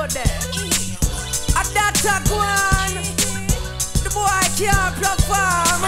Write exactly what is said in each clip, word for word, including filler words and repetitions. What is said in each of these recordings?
road there. At that tag one, the boy can't perform.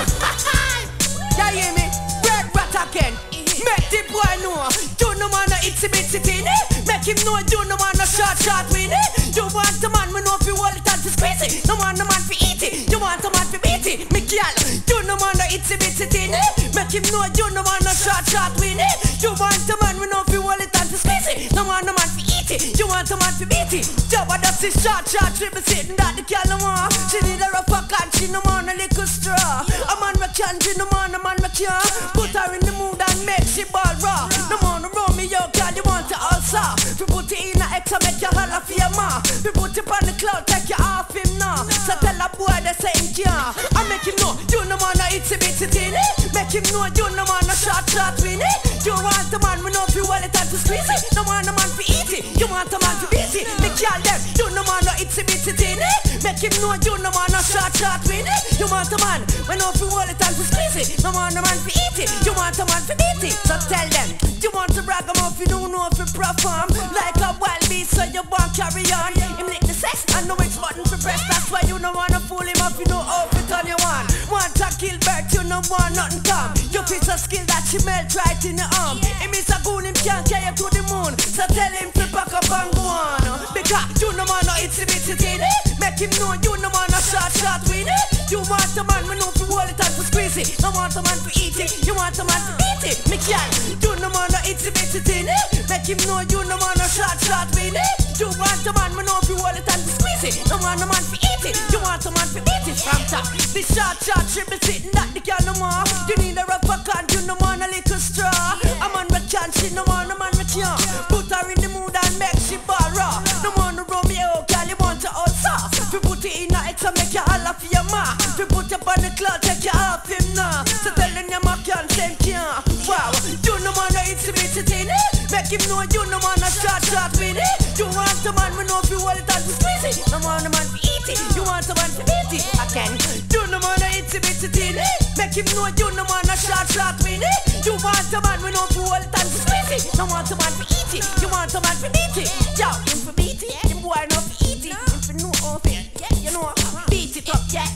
You hear me? Red rat again. Make the boy know you no man no itsy bitsy thing. Make him know you no man no short short win. You want a man, me know fi hold it and fi squeeze it. No man no man fi eat it. You want a man fi beat it. Me girl, you no man no itsy bitsy thing. Make him know you no man no short short win. You want a man, me know fi hold it and fi squeeze it. No man no man fi eat it. You want a man fi beat it. Jabba that's the short short triple sitting that the girl no want. She need a rough and she no man a little straw. A man me can, she no man a man me can. Put her in the mood and make she ball raw. No man no roll me out, girl, you want to also. We put it in a X and make you holler for your ma. We put it on the cloud, take you off him now. So tell a boy they say him can't. I make him know, you no man no itsy bitsy thing. Make him know, you no man no short short win. You want a man, we know if you want it and to squeeze it. No man no man for eat it. You want a man to beat it. Make y'all them, you no man no itsy bitsy thing. Make him know, you no man no short short win. You want a man, we know if you want it and to squeeze it. No man no man for eat it. You want a man for beat it. So tell them, you want to brag him off, you don't know if you perform. Like a wild beast, so you want carry on. Him lick the sex, and know which button to press. That's why you don't wanna fool him up, you know how it on you want. Want to kill bird, you know want nothing come. You piece of skill that she melt right in the arm. Him is a goon, him can't carry you to the moon. So tell him to pack up and go on. Because you no man no itsy bitsy thing. Make him know you no man no short short win. You want a man, we know if you hold it and to squeeze it. No want a man to eat it, you want a man to beat it. Me girl, you no man no itsy bitsy thing. Make him know you no man no short short win. You want a man, we know if you hold it and to squeeze it. No want a man to eat it, you want a man to beat it. From top, the short short triple sitting that the girl no more. You need a rougher can, you no man a little straw. A man we can, she no man, a man we can't. Put her in the mood and make she ball raw. No man no Romeo, girl, you want to all sauce. We put it in a X and make you holler for your ma. We put up on the cloud, take you off him now. So telling your ma can't, same can't. Wow, you no man no itsy bitsy thing. Make him know you no man no short short win. You want a man, we know if you hold it and to squeeze it. No man no man to eat it, you want a man to beat it. Again, you no man no itsy bitsy thing. Make him know you no man no short short win. You want a man, we know if you hold it and to squeeze it. No want a man to eat it, you want a man to beat it. Yo, him for beat it, him boy no for eat it. Him for know of it, you know, beat it up, yeah.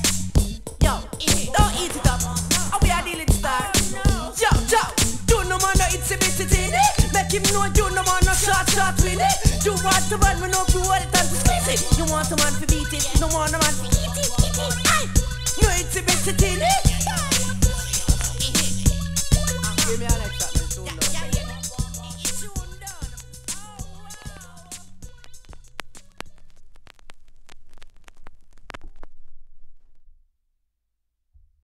Yo, don't eat it up. How we are dealing star? Yo, yo, you no man no itsy bitsy thing. Make him know you no man no short short win. You want a man, we know if you hold it and to squeeze it. You want a man to beat it, no want a man to eat it, eat it. Aye, no itsy bitsy thing. Give me a